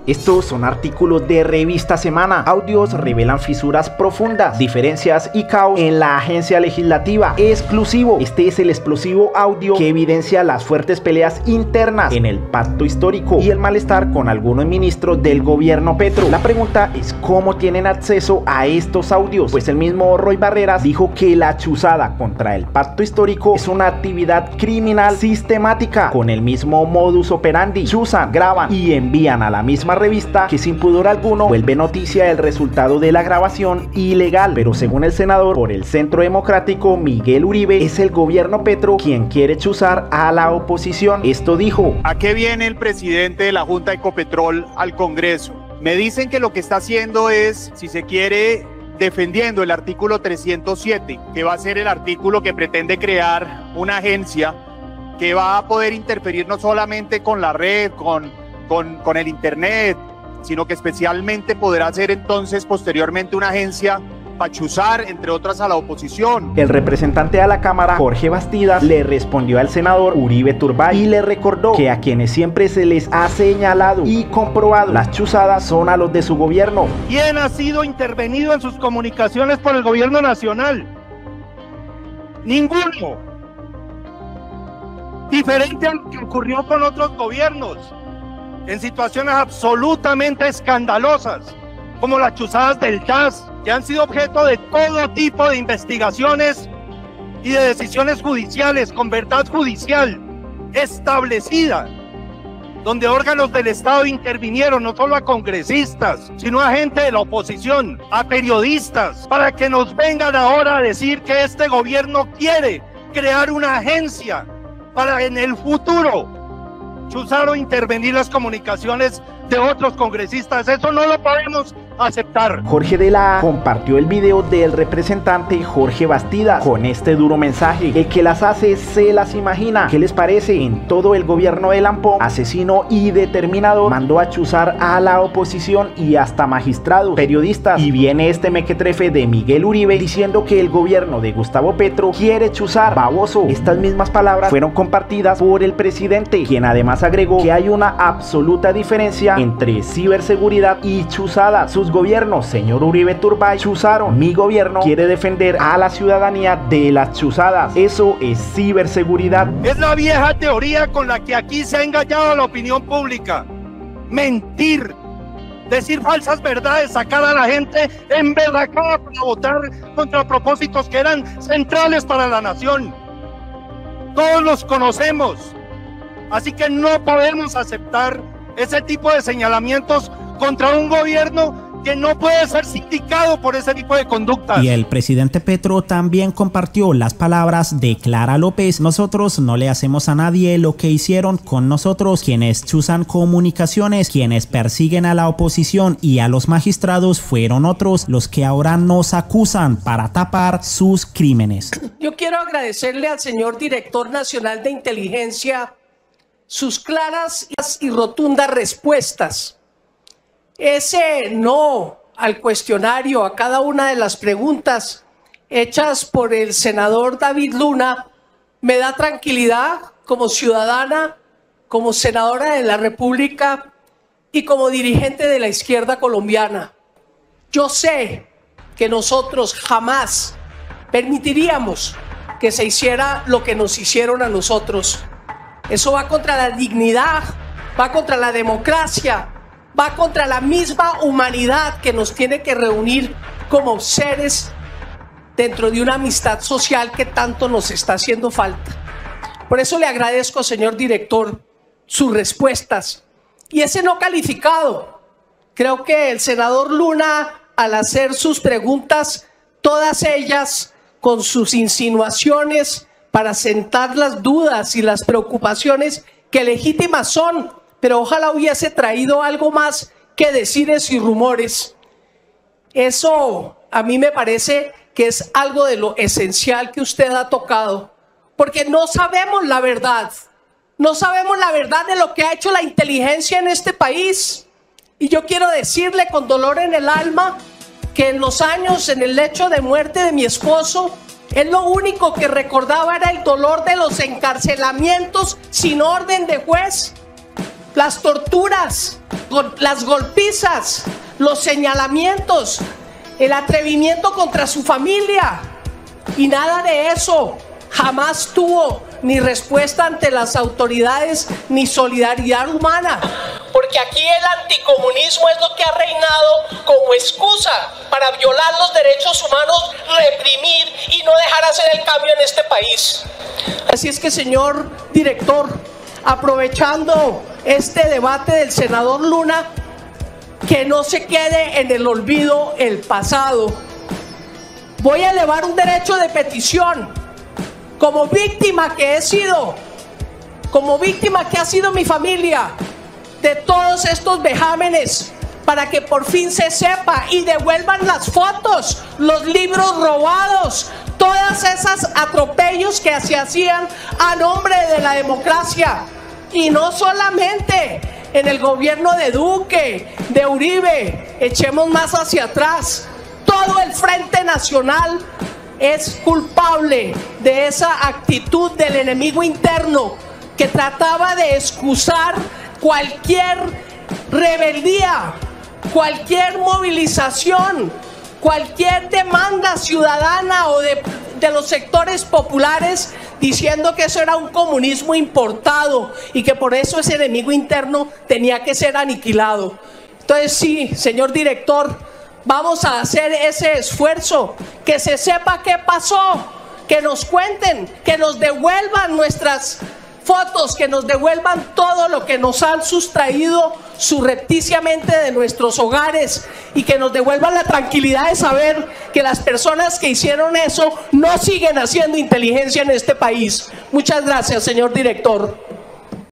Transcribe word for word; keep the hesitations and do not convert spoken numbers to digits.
Estos son artículos de Revista Semana. Audios revelan fisuras profundas, diferencias y caos en la agencia legislativa. Exclusivo. Este es el explosivo audio que evidencia las fuertes peleas internas en el pacto histórico y el malestar con algunos ministros del gobierno Petro. La pregunta es cómo tienen acceso a estos audios, pues el mismo Roy Barreras dijo que la chuzada contra el pacto histórico es una actividad criminal sistemática con el mismo modus operandi. Chuzan, graban y envían a la misma revista que sin pudor alguno vuelve noticia el resultado de la grabación ilegal, pero según el senador por el Centro Democrático Miguel Uribe, es el gobierno Petro quien quiere chuzar a la oposición. Esto dijo: ¿A qué viene el presidente de la Junta Ecopetrol al Congreso? Me dicen que lo que está haciendo es, si se quiere, defendiendo el artículo trescientos siete, que va a ser el artículo que pretende crear una agencia que va a poder interferir no solamente con la red, con Con, con el internet, sino que especialmente podrá ser entonces posteriormente una agencia para chuzar, entre otras, a la oposición. El representante a la Cámara, Jorge Bastidas, le respondió al senador Uribe Turbay y le recordó que a quienes siempre se les ha señalado y comprobado las chuzadas son a los de su gobierno. ¿Quién ha sido intervenido en sus comunicaciones por el gobierno nacional? Ninguno. Diferente a lo que ocurrió con otros gobiernos, en situaciones absolutamente escandalosas, como las chuzadas del T A S, que han sido objeto de todo tipo de investigaciones y de decisiones judiciales con verdad judicial establecida, donde órganos del Estado intervinieron no solo a congresistas, sino a gente de la oposición, a periodistas, para que nos vengan ahora a decir que este gobierno quiere crear una agencia para en el futuro chuzar o intervenir las comunicaciones de otros congresistas. Eso no lo podemos aceptar. Jorge de la A compartió el video del representante Jorge Bastidas con este duro mensaje: el que las hace se las imagina. ¿Qué les parece? En todo el gobierno de Lampón, asesino y determinador, mandó a chuzar a la oposición y hasta magistrados, periodistas, y viene este mequetrefe de Miguel Uribe diciendo que el gobierno de Gustavo Petro quiere chuzar. Baboso. Estas mismas palabras fueron compartidas por el presidente, quien además agregó que hay una absoluta diferencia entre ciberseguridad y chuzada. Sus gobiernos, señor Uribe Turbay, chuzaron. Mi gobierno quiere defender a la ciudadanía de las chuzadas. Eso es ciberseguridad. Es la vieja teoría con la que aquí se ha engañado a la opinión pública. Mentir, decir falsas verdades, sacar a la gente emberracada para votar contra propósitos que eran centrales para la nación. Todos los conocemos. Así que no podemos aceptar ese tipo de señalamientos contra un gobierno que no puede ser sindicado por ese tipo de conductas. Y el presidente Petro también compartió las palabras de Clara López: nosotros no le hacemos a nadie lo que hicieron con nosotros. Quienes chuzan comunicaciones, quienes persiguen a la oposición y a los magistrados fueron otros, los que ahora nos acusan para tapar sus crímenes. Yo quiero agradecerle al señor director nacional de inteligencia sus claras y rotundas respuestas. Ese no al cuestionario, a cada una de las preguntas hechas por el senador David Luna, me da tranquilidad como ciudadana, como senadora de la República y como dirigente de la izquierda colombiana. Yo sé que nosotros jamás permitiríamos que se hiciera lo que nos hicieron a nosotros. Eso va contra la dignidad, va contra la democracia, va contra la misma humanidad que nos tiene que reunir como seres dentro de una amistad social que tanto nos está haciendo falta. Por eso le agradezco, señor director, sus respuestas. Y ese no calificado, creo que el senador Luna, al hacer sus preguntas, todas ellas con sus insinuaciones para sentar las dudas y las preocupaciones que legítimas son, pero ojalá hubiese traído algo más que decires y rumores. Eso a mí me parece que es algo de lo esencial que usted ha tocado, porque no sabemos la verdad, no sabemos la verdad de lo que ha hecho la inteligencia en este país. Y yo quiero decirle con dolor en el alma que en los años, en el lecho de muerte de mi esposo, él lo único que recordaba era el dolor de los encarcelamientos sin orden de juez, las torturas, las golpizas, los señalamientos, el atrevimiento contra su familia, y nada de eso. Jamás tuvo ni respuesta ante las autoridades ni solidaridad humana. Porque aquí el anticomunismo es lo que ha reinado como excusa para violar los derechos humanos, reprimir y no dejar hacer el cambio en este país. Así es que, señor director, aprovechando este debate del senador Luna, que no se quede en el olvido el pasado. Voy a elevar un derecho de petición. Como víctima que he sido, como víctima que ha sido mi familia, de todos estos vejámenes, para que por fin se sepa y devuelvan las fotos, los libros robados, todas esas atropellos que se hacían a nombre de la democracia. Y no solamente en el gobierno de Duque, de Uribe, echemos más hacia atrás. Todo el Frente Nacional es culpable de esa actitud del enemigo interno que trataba de excusar cualquier rebeldía, cualquier movilización, cualquier demanda ciudadana o de, de los sectores populares, diciendo que eso era un comunismo importado y que por eso ese enemigo interno tenía que ser aniquilado. Entonces sí, señor director, vamos a hacer ese esfuerzo, que se sepa qué pasó, que nos cuenten, que nos devuelvan nuestras fotos, que nos devuelvan todo lo que nos han sustraído surrepticiamente de nuestros hogares, y que nos devuelvan la tranquilidad de saber que las personas que hicieron eso no siguen haciendo inteligencia en este país. Muchas gracias, señor director.